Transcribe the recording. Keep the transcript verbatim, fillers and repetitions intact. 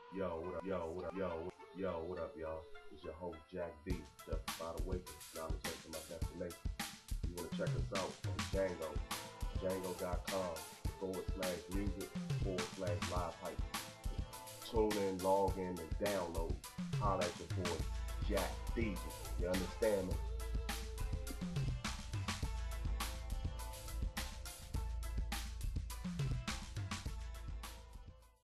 Yo, what up, yo, what up, yo, yo, what up, y'all? It's your host, Jak D, Justified Awakening, knowledge to my destination. You want to check us out on Jango, jango.com forward slash music forward slash live hype. Tune in, log in, and download. Holla at your boy, Jak D. You understand me?